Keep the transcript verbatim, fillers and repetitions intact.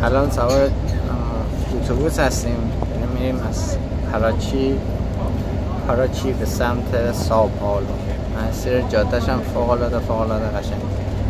الان سوار اتوبوس هستیم، میریم از کراچی کراچی به سمت ساو پائولو. مسیر جاده‌ش هم فوق‌العاده فوق‌العاده قشنگه.